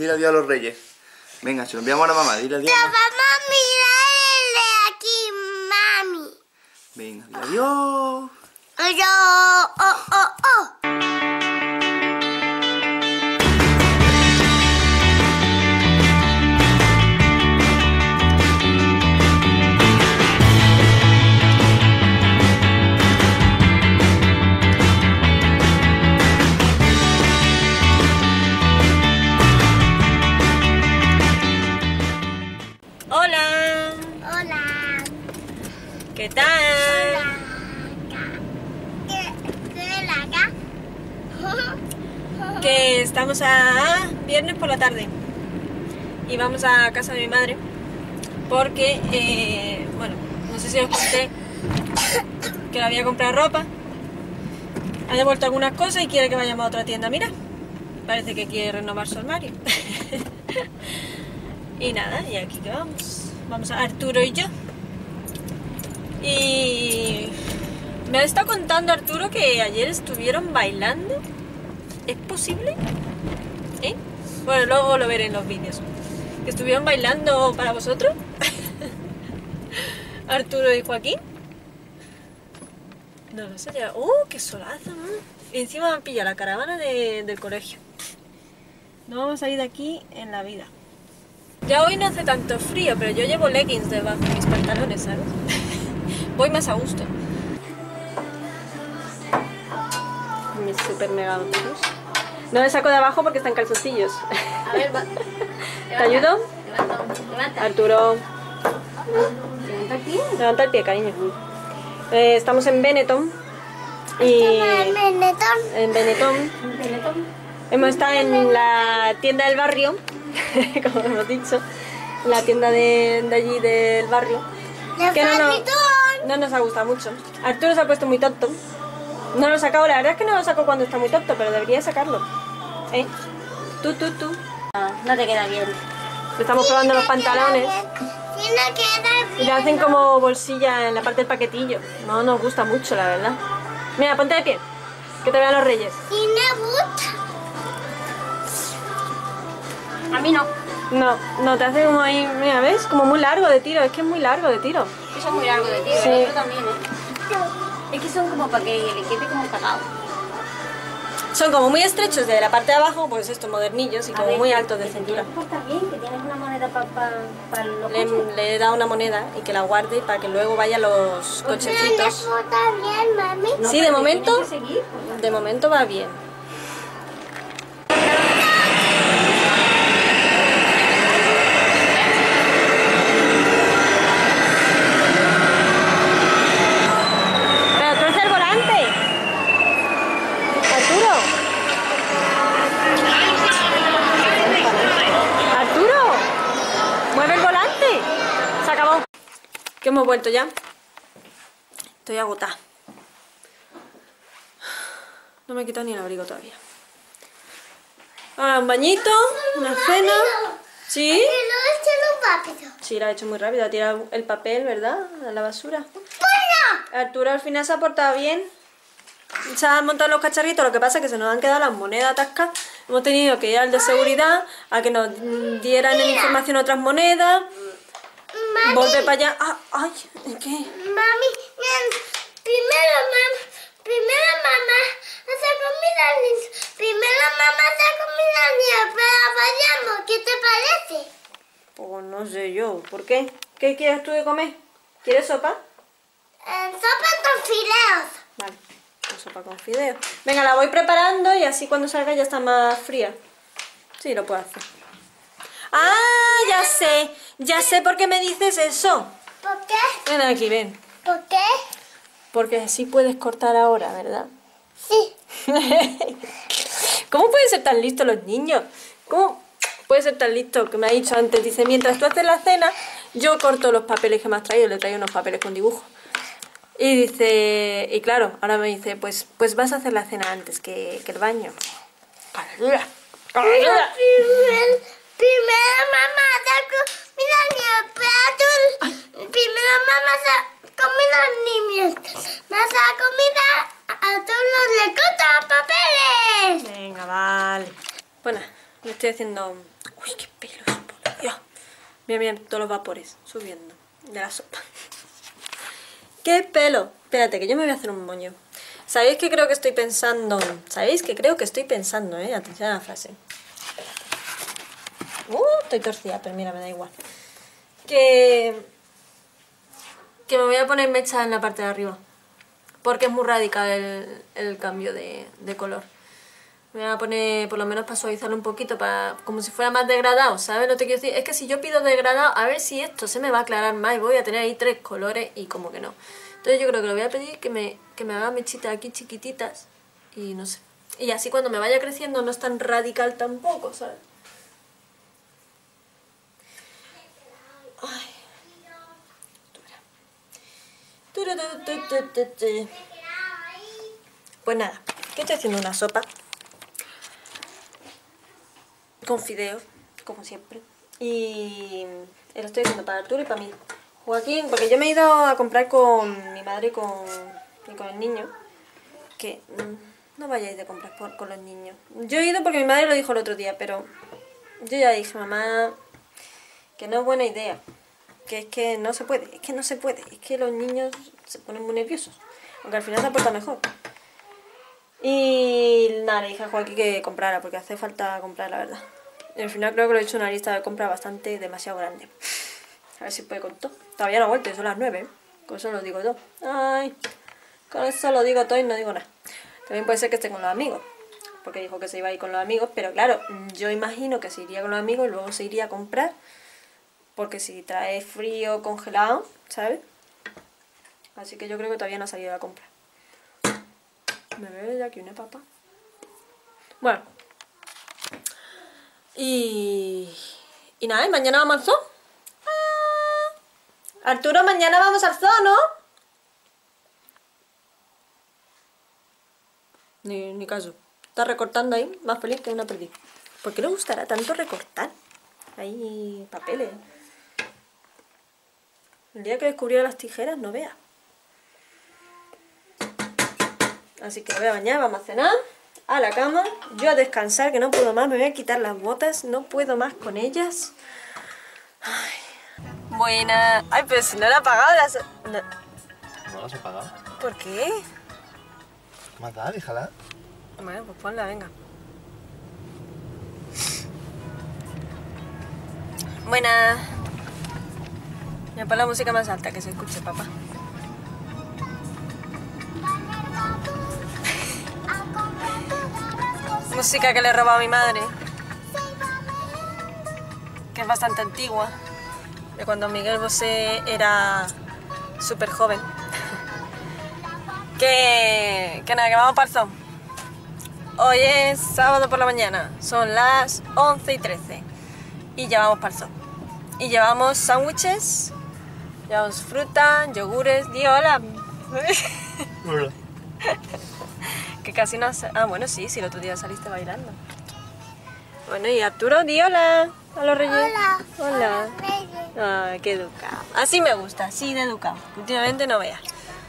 Dile adiós a los reyes. Venga, se lo enviamos a la mamá, dile adiós. Te vamos a mirar el de aquí, mami. Venga, dile adiós. Hola. Hola. ¿Qué tal? Hola. ¿Qué es la acá? Que estamos a viernes por la tarde y vamos a casa de mi madre porque, bueno, no sé si os conté que le había comprado ropa, ha devuelto algunas cosas y quiere que vayamos a otra tienda. Mira, parece que quiere renovar su armario. Y nada, y aquí que vamos a Arturo y yo. Y me ha estado contando Arturo que ayer estuvieron bailando. ¿Es posible? ¿Eh? Bueno, luego lo veré en los vídeos. ¿Que estuvieron bailando para vosotros? Arturo y Joaquín. No lo sé ya. ¡Qué solazo! Y encima me han pillado la caravana del colegio. No vamos a ir de aquí en la vida. Ya hoy no hace tanto frío, pero yo llevo leggings debajo de mis pantalones, ¿sabes? Voy más a gusto. Mis super mega botones. No le saco de abajo porque están calzoncillos. A ver, va. ¿Te ayudo? Levanta. Arturo, Levanta aquí. levanta el pie, cariño. Estamos en Benetton. Y en Benetton hemos estado en la tienda del barrio, como hemos dicho, la tienda de allí del barrio, que no nos ha gustado mucho. Arturo se ha puesto muy tonto. No lo he sacado, la verdad es que no lo saco cuando está muy tonto, pero debería sacarlo. ¿Eh? Tú. No te queda bien. Estamos probando los pantalones Sí, no queda y le hacen como bolsilla en la parte del paquetillo. No nos gusta mucho, la verdad. Mira, ponte de pie, que te vean los reyes. Sí me gusta. A mí no. No, te hace como ahí, mira, ¿ves? Como muy largo de tiro, es que es muy largo de tiro. Eso es muy largo de tiro. Sí. El otro también, Es que son como para que le quede como pegado. Son como muy estrechos de la parte de abajo, pues estos modernillos y A como ver, muy altos de cintura. Está bien, que tienes una moneda para los coches. Le he dado una moneda y que la guarde para que luego vaya a los cochecitos. No está bien, mami. No, Sí, pero de momento, tienes que seguir, pues. de momento va bien. Pero tuerce el volante. Arturo, mueve el volante. Se acabó. Que hemos vuelto ya. Estoy agotada. No me he quitado ni el abrigo todavía. Ahora un bañito, una cena. ¿Sí? Y luego rápido. Sí, lo ha hecho muy rápido. Ha tirado el papel, ¿verdad? A la basura. ¡Bueno! Arturo al final se ha portado bien. Se han montado los cacharritos, lo que pasa es que se nos han quedado las monedas atascadas. Hemos tenido que ir al de seguridad a que nos dieran en información otras monedas. Mami, Volver para allá. ¡Ay! ¿Qué? mami, primero mamá hace comida, primero mamá hace comida niña, pero vayamos, ¿qué te parece? Pues no sé yo. ¿Por qué? ¿Qué quieres tú de comer? ¿Quieres sopa? Sopa con fideos. Vale, pues sopa con fideos. Venga, la voy preparando y así cuando salga ya está más fría. Sí, lo puedo hacer. ¡Ah! Ya sé por qué me dices eso. ¿Por qué? Ven aquí, ven. ¿Por qué? Porque así puedes cortar ahora, ¿verdad? Sí. ¿Cómo pueden ser tan listos los niños? ¿Cómo puede ser tan listo? Que me ha dicho antes, dice, mientras tú haces la cena, yo corto los papeles que me has traído. Le traigo unos papeles con dibujo. Y dice, y claro, ahora me dice, pues vas a hacer la cena antes que el baño. Primero mamá da comida niña, primero mamá da comida niña, más da comida a todos le corta papeles. Venga, vale. Bueno, me estoy haciendo Bien, bien, todos los vapores subiendo de la sopa. ¡Qué pelo! Espérate, que yo me voy a hacer un moño. ¿Sabéis que creo que estoy pensando? ¿Sabéis que creo que estoy pensando, Atención a la frase. Estoy torcida, pero mira, me da igual. Que me voy a poner mecha en la parte de arriba. Porque es muy radical el cambio de color. Me voy a poner, por lo menos para suavizarlo un poquito, como si fuera más degradado, ¿sabes lo que te quiero decir? Es que si yo pido degradado, a ver si esto se me va a aclarar más y voy a tener ahí 3 colores y como que no. Entonces yo creo que le voy a pedir que me haga mechitas aquí chiquititas y no sé. Y así cuando me vaya creciendo no es tan radical tampoco, ¿sabes? Ay. Pues nada, que estoy haciendo una sopa con fideos, como siempre. Y lo estoy haciendo para Arturo y para mí. Joaquín, porque yo me he ido a comprar con mi madre y con el niño. Que no vayáis de comprar con los niños. Yo he ido porque mi madre lo dijo el otro día, pero yo ya dije, mamá, que no es buena idea. Que es que no se puede, es que no se puede. Es que los niños se ponen muy nerviosos. Aunque al final se porta mejor. Y nada, le dije a Joaquín que comprara, porque hace falta comprar, la verdad. Y al final creo que lo he hecho una lista de compra demasiado grande. A ver si puede con todo. Todavía no ha vuelto, son las 9. Con eso lo digo todo. Ay, con eso lo digo todo y no digo nada. También puede ser que esté con los amigos. Porque dijo que se iba a ir con los amigos. Pero claro, yo imagino que se iría con los amigos y luego se iría a comprar. Porque si trae frío congelado, ¿sabes? Así que yo creo que todavía no ha salido a la compra. Me veo ya aquí una papa. Bueno. Y nada, ¿y mañana vamos al zoo? Arturo, mañana vamos al zoo, ¿no? Ni caso. Está recortando ahí, más feliz que una perdiz. ¿Por qué le gustará tanto recortar? Ahí papeles. El día que descubriera las tijeras, no vea. Así que me voy a bañar, vamos a cenar, a la cama, yo a descansar, que no puedo más, me voy a quitar las botas, no puedo más con ellas. Ay. Buena. Ay, pero si no la he apagado las... ¿No las he apagado? ¿Por qué? Más da, déjala. Bueno, pues ponla, venga. Buena. Me pon la música más alta, que se escuche, papá. Música que le he robado a mi madre, que es bastante antigua, de cuando Miguel Bosé era súper joven. Que nada, que vamos para el zoo. Hoy es sábado por la mañana, son las 11:13 y ya vamos para el zoo. Y llevamos sándwiches, llevamos fruta, yogures. Di hola. Hola. Que casi no hace... Ah, bueno, sí, el otro día saliste bailando. Bueno, y Arturo, di hola a los reyes. Hola. Hola. Reyes. Ay, qué educado. Así me gusta, así de educado. Últimamente no veas.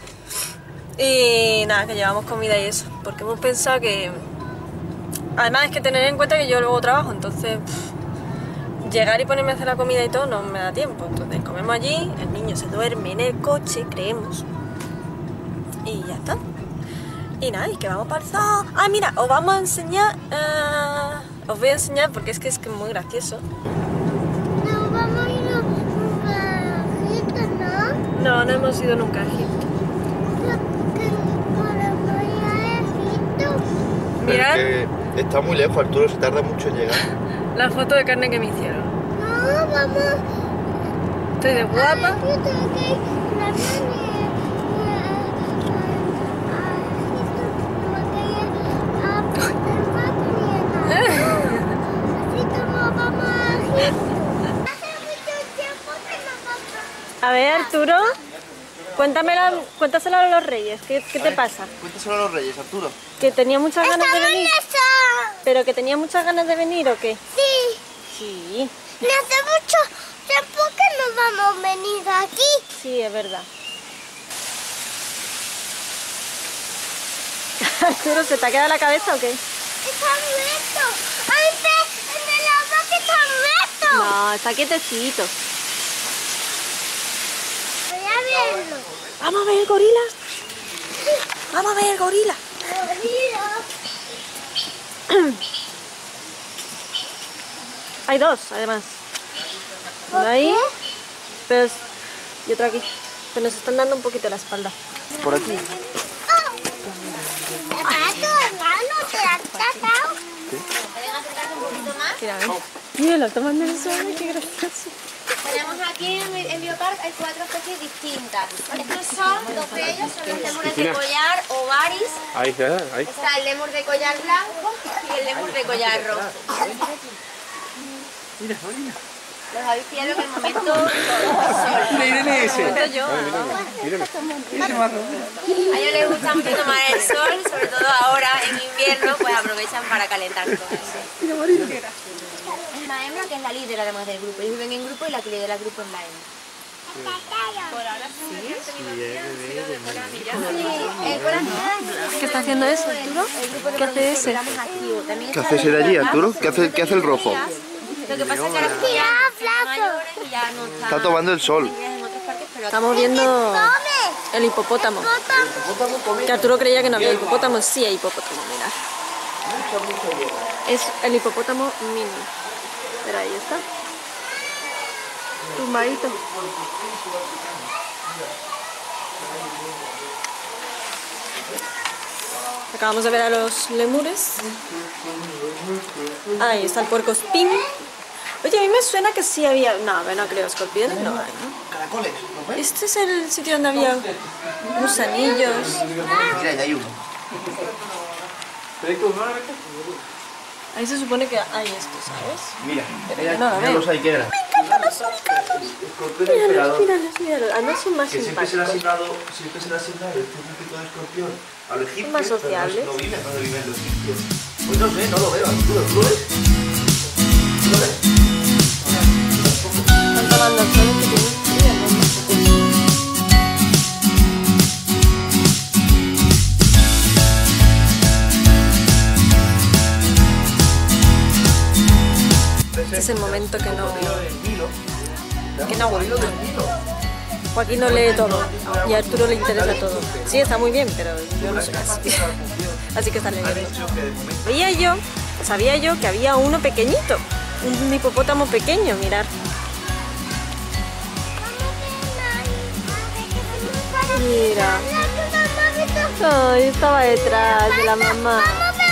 Y nada, que llevamos comida y eso. Porque hemos pensado que... Además es que tener en cuenta que yo luego trabajo, entonces... llegar y ponerme a hacer la comida y todo no me da tiempo. Entonces comemos allí, el niño se duerme en el coche, creemos. Y ya está. Y nada, y que vamos para el zoo. Ah, mira, os vamos a enseñar... os voy a enseñar porque es que es muy gracioso. No vamos a ir nunca a Egipto, ¿no? No, no hemos ido nunca a Egipto. Para ir a Egipto. Mirad Está muy lejos, Arturo, se tarda mucho en llegar. la foto de carne que me hicieron. No, vamos Estoy de guapa. a Egipto, que A ver, Arturo, cuéntaselo a los reyes. ¿Qué te pasa? Cuéntaselo a los reyes, Arturo. ¿Que tenía muchas ganas de venir? ¡Esa! ¿Pero que tenía muchas ganas de venir o qué? Sí, Sí, me hace mucho tiempo que no vamos a venir aquí. sí, es verdad. Arturo, ¿se te ha quedado la cabeza o qué? Está muerto. ¡Ay, ve! En el agua que está muerto! No, está quietecito. Voy a verlo. Vamos a ver el gorila. Vamos a ver el gorila. Hay dos, además. Uno ahí, pero y otro aquí. Pero nos están dando un poquito la espalda. Por aquí. ¿Te has tratado? ¿Pueden acercarse un poquito más? Mira, mira, lo tomando el sol, qué gracioso. Tenemos aquí en Biopark hay 4 especies distintas. Estos son, 2 de ellos son los lémures de collar o baris. Ahí, ahí. Está el lémur de collar blanco y el lémur de collar rojo. Mira, mira. Los habéis pillado en el momento sol. Mírale ese. Yo, Mírale. A ellos les gusta mucho tomar el sol, sobre todo ahora en invierno, pues aprovechan para calentar todo eso. La hembra que es la líder además del grupo. Ellos viven en grupo y la que lidera el grupo es la hembra. Por ahora sí. El cola ¿qué está haciendo eso, Arturo? ¿Qué hace ese? ¿Qué hace ese de allí, Arturo? ¿Qué hace el rojo? Lo que pasa es que ahora son mayores y ya no están Está tomando el sol. en otras partes, pero Estamos viendo el hipopótamo. Que Arturo creía que no había hipopótamo. Sí hay hipopótamo, mira. Es el hipopótamo mini. Pero ahí está. Tumbadito. Acabamos de ver a los lemures. Ahí está el puercoespín. Oye, a mí me suena que sí había... No, no creo, escorpiones no hay, ¿no? Caracoles, ¿no ves? Este es el sitio donde había gusanillos. Mira, ya hay uno. Ahí se supone que hay esto, ¿sabes? Mira, yo no lo veo. los hay que eran. Míralos, míralos, míralos. Además son más Que siempre se le ha simpáticos. asignado este grupito de escorpión a los egipcios. Más sociables. Pero no viven donde viven los egipcios. Pues no sé, no lo veo. ¿Tú lo ves? ¿Tú lo ves? Están tomando el sol que tienen frío, ¿no? Este es el momento que no aguanta. Joaquín no lee todo y a Arturo le interesa todo. Sí, está muy bien, pero yo no soy así. Así que está leyendo. Sabía yo que había uno pequeñito, un hipopótamo pequeño, mirar. Mira. Ay, estaba detrás de la mamá.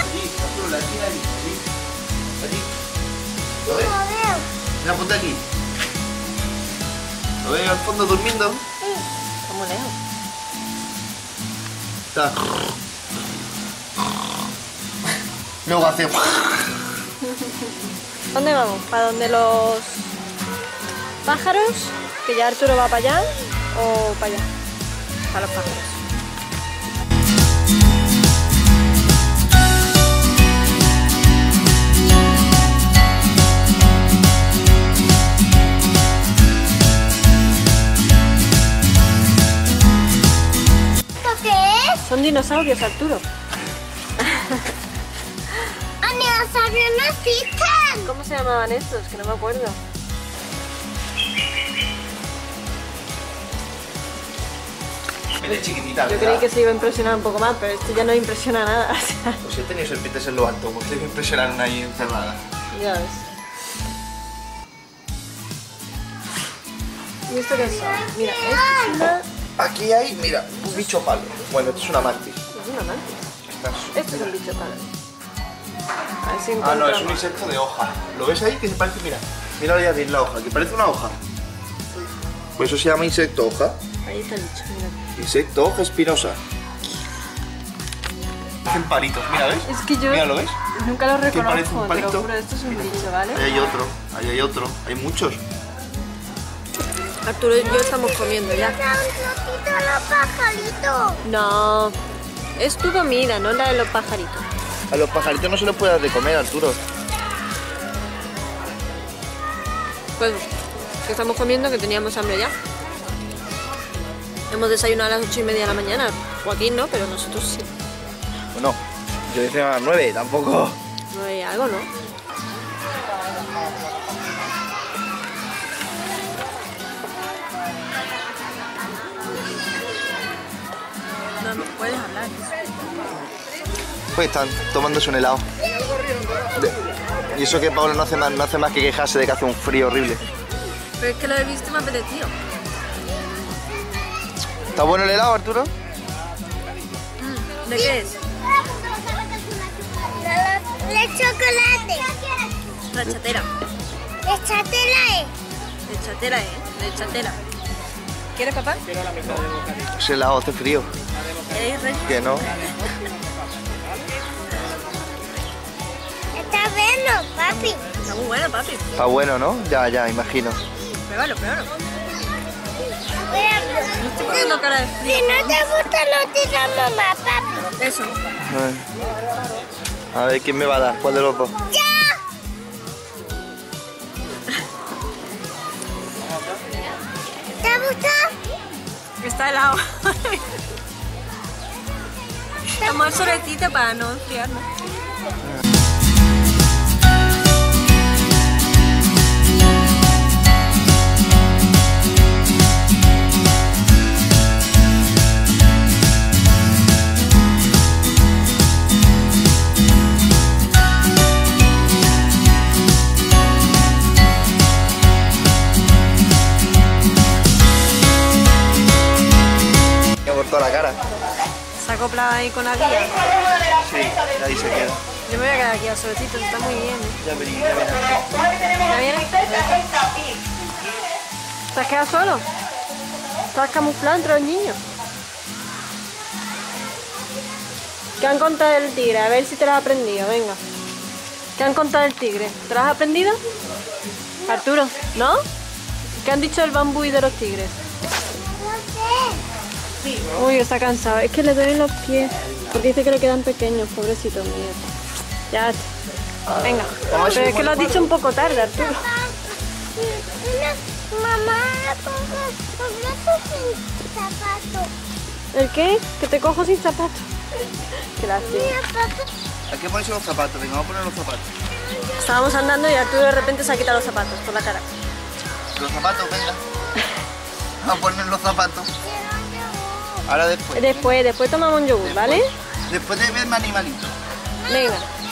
¿Lo ves? Mira, ponte aquí. ¿Lo ves al fondo durmiendo? ¿Cómo leo? Está. Luego hace... ¿Dónde vamos? ¿Para donde los pájaros? ¿Que ya Arturo va para allá? ¿O para allá? Para los pájaros. ¿Esto qué es? Son dinosaurios, Arturo. ¡A dinosaurios no existen! ¿Cómo se llamaban estos? Que no me acuerdo. Es chiquitita, Yo creí que se iba a impresionar un poco más, pero este ya no impresiona nada. Pues si he tenido serpientes en lo alto, pues me impresionaron ahí encerradas. Ya ves. ¿Y esto qué es? Mira, esto es una... Aquí hay, mira, un bicho palo. Bueno, esto es una mantis. Es una mantis. Esta Esto es un bicho palo. A ver si Ah, no, encontramos. es un insecto de hoja. ¿Lo ves ahí? Que se parece, mira. Mira ya bien la hoja, que parece una hoja. Pues eso se llama insecto hoja. Ahí está el bicho, mira. Insecto hoja espinosa. Hacen palitos, mira, ¿ves? Es que yo Mira, ¿lo ves? nunca lo parece un reconozco, te lo palito. juro, esto es un bicho, ¿vale? Ahí hay otro, ahí hay otro. Hay muchos. Arturo y yo estamos comiendo ya. ¡Da un trocito a los pajaritos! No, es tu comida, no la de los pajaritos. A los pajaritos no se les puede dar de comer, Arturo. Pues que estamos comiendo, que teníamos hambre ya. Hemos desayunado a las 8:30 de la mañana. Joaquín no, pero nosotros sí. Bueno, yo decía a las 9, tampoco. 9 y algo, ¿no? No puedes hablar. Pues están tomándose un helado. Y eso que Paula no hace más que quejarse de que hace un frío horrible. Pero es que lo he visto y me ha apetecido. ¿Está bueno el helado, Arturo? ¿De qué es? De chocolate. La chatera. De chatela De chatera, de chatera. ¿Quieres, papá? Ese helado hace frío. ¿Queréis, Rey? Que no. Está bueno, papi. Está muy bueno, papi. Está bueno, ¿no? Ya, imagino. Pruébalo. No estoy poniendo cara de frío. Si no te gusta, no te damos más, papi. Eso. A ver, ¿quién me va a dar? ¿Cuál de los dos? ¡Ya! ¿Te ha gustado? Está helado. Tomar solecito para no enfriarnos. Por toda la cara. Se acopla ahí con la guía. Sí, ahí se queda. Yo me voy a quedar aquí al solecito, está muy bien. Ya vení. ¿Está bien? ¿Te has quedado solo? ¿Estás camuflado entre los niños? ¿Qué han contado del tigre? A ver si te lo has aprendido, venga. ¿Qué han contado del tigre? ¿Te lo has aprendido? Arturo, ¿no? ¿Qué han dicho del bambú y de los tigres? Uy, está cansado. Es que le duelen los pies. Porque dice que le quedan pequeños, pobrecito mío. Ya está. Venga. Pero es que lo has dicho un poco tarde, Arturo. Mamá, pongo sin zapatos. ¿El qué? Que te cojo sin zapatos. Qué lástima. Mira, papá. Hay que ponerse los zapatos. Venga, vamos a poner los zapatos. Estábamos andando y Arturo de repente se ha quitado los zapatos por la cara. Los zapatos, venga. Vamos a poner los zapatos. Ahora después. Después tomamos un yogur, ¿vale? Después de verme animalito. Venga.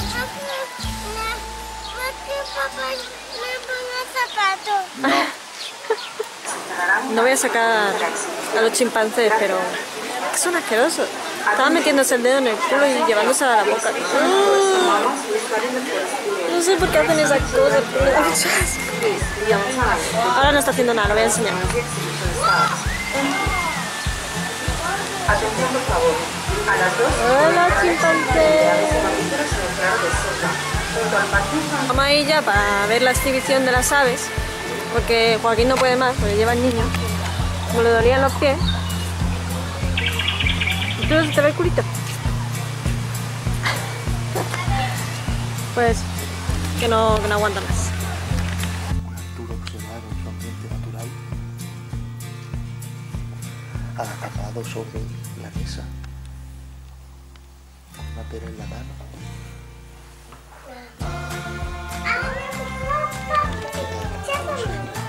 ¿Por qué papá me pone zapatos? No voy a sacar a los chimpancés, pero que son asquerosos. Estaban metiéndose el dedo en el culo y llevándose a la boca. No sé por qué hacen esas cosas, pero me da mucho asco. Ahora no está haciendo nada, lo voy a enseñar. Atención, por favor. A las 2. Hola, chimpancés. Vamos a ir ya para ver la exhibición de las aves, porque Joaquín no puede más, porque lleva el niño. Como le dolían los pies. ¿Tú te ve el culito? Pues que no aguanta más. Arturo observar en su ambiente natural. Acabado sobre la mesa. Con una pera en la mano. Ahora, papá,